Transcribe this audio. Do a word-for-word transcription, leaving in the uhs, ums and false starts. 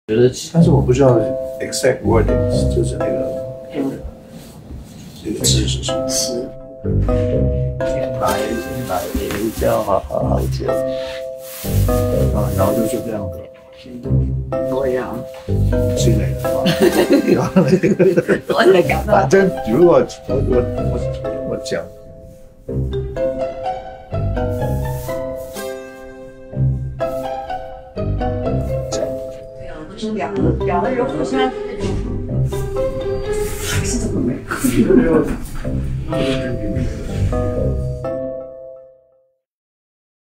觉得， 但是我不知道 exact wording 就是那个这个字是什么。 是。 先来先来回家好好好久啊，然后就是这样的。 多样之类的嘛， 多的感反正如果我我我我讲。 就是两个两个人互相还是这么美。